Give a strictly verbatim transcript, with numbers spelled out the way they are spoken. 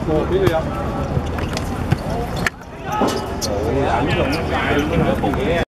Ồ, biết đi không? Ôi, ảnh rồi nó dài luôn đó.